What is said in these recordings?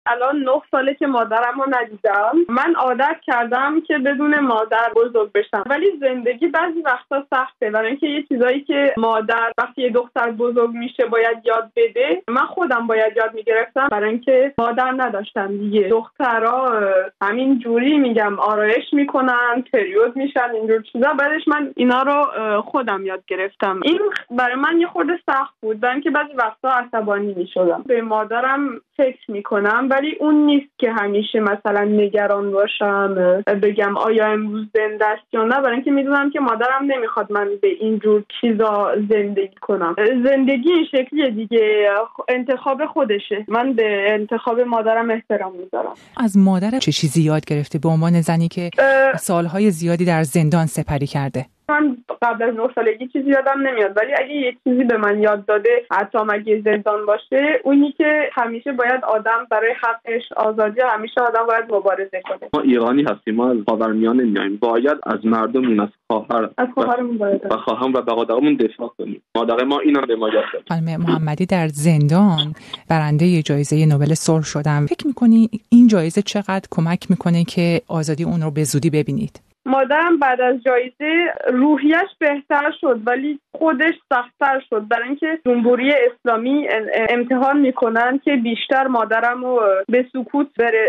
الان 9 ساله که مادرم رو ندیدم. من عادت کردم که بدون مادر بزرگ بشم، ولی زندگی بعضی وقتا سخته، برای اینکه یه چیزایی که مادر وقتی یه دختر بزرگ میشه باید یاد بده، من خودم باید یاد میگرفتم، برای اینکه مادر نداشتم دیگه. دخترها همین جوری میگم آرایش میکنن، پریود میشن، اینجور چیزا. بعدش من اینا رو خودم یاد گرفتم. این برای من یه خورده سخت بود، برای اینکه بعضی وقتا عصبانی میشدم. به مادرم فکر میکنم، ولی اون نیست که همیشه مثلا نگران باشم بگم آیا امروز زنده است یا نه، برای اینکه میدونم که مادرم نمیخواد من به اینجور چیزا زندگی کنم. زندگی این شکلیه دیگه، انتخاب خودشه. من به انتخاب مادرم احترام میذارم. از مادر چه چیزی یاد گرفته به عنوان زنی که سالهای زیادی در زندان سپری کرده؟ من قبل از 9 سالگی چیزی یادم نمیاد، ولی اگه یه چیزی به من یاد داده، حتی اگه زندان باشه، اونی که همیشه باید آدم برای حقش، آزادی، همیشه آدم باید مبارزه کنه. ما ایرانی هستیم، ما از خاورمیانه میایم، باید از مردمون، از خواهرمون و خواهرم و برادرمون دفاع کنیم. مادر ما اینا به ما یاد داد. خانم محمدی در زندان برنده جایزه نوبل صلح شدن. فکر می‌کنی این جایزه چقدر کمک می‌کنه که آزادی اون رو به زودی ببینید؟ مادرم بعد از جایزه روحیش بهتر شد، ولی خودش سخت‌تر شد، برای اینکه جمهوری اسلامی امتحان میکنن که بیشتر مادرم رو به سکوت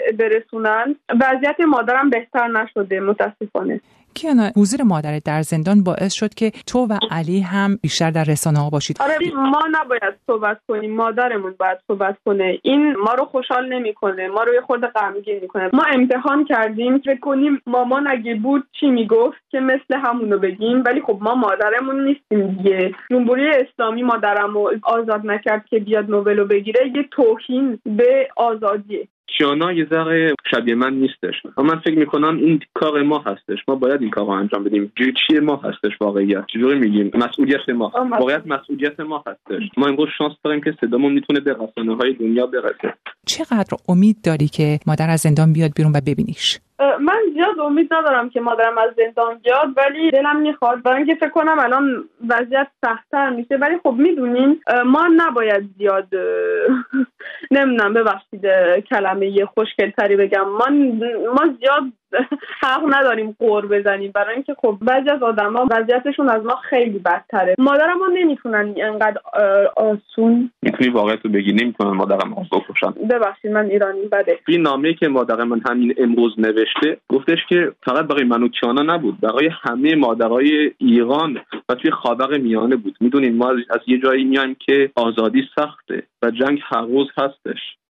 برسونن. وضعیت مادرم بهتر نشده متاسفانه. کیانا، حضور مادرت در زندان باعث شد که تو و علی هم بیشتر در رسانه‌ها باشید. آره، ما نباید صحبت کنیم، مادرمون باید صحبت کنه. این ما رو خوشحال نمیکنه، ما رو یه خورده غمگین میکنه. ما امتحان کردیم فکر کنیم مامان اگه بود چی میگفت که مثل همونو بگیم، ولی خب ما مادرمون نیستیم دیگه. جمهوری اسلامی مادرمو آزاد نکرد که بیاد نوبلو بگیره، یه توهین به آزادیه. کیانا یه ذره شبیه من نیستش، اما من فکر میکنم این کار ما هستش، ما باید این کار رو انجام بدیم. چیه ما هستش واقعیت؟ چجوری میگیم مسئولیت ما؟ واقعیت مسئولیت ما هستش. ما امروز شانس داریم که صدامون میتونه به رسانه‌های دنیا برسه. چقدر امید داری که مادر از زندان بیاد بیرون و ببینیش؟ من زیاد امید ندارم که مادرم از زندان بیاد، ولی دلم میخواد، برای اینکه فکر کنم الان وضعیت سخت‌تر میشه. ولی خب میدونین ما نباید زیاد نمیدونم، ببخشید کلمه خوشگل‌تری بگم، ما زیاد حق نداریم قور بزنیم، برای اینکه خب بعضی از آدما وضعیتشون از ما خیلی بدتره. مادرم ما نمیتونن اینقدر آسون. میتونی واقعیت رو بگی، نمیتونن مادرم رو بکشن. ببخشید من ایرانی بده. این نامه‌ای که مادر من همین امروز نوشته گفتش که فقط برای من و کیانا نبود، برای همه مادرای ایران و توی خاورمیانه بود. میدونیم ما از یه جایی میایم که آزادی سخته و جنگ هر روز هستش.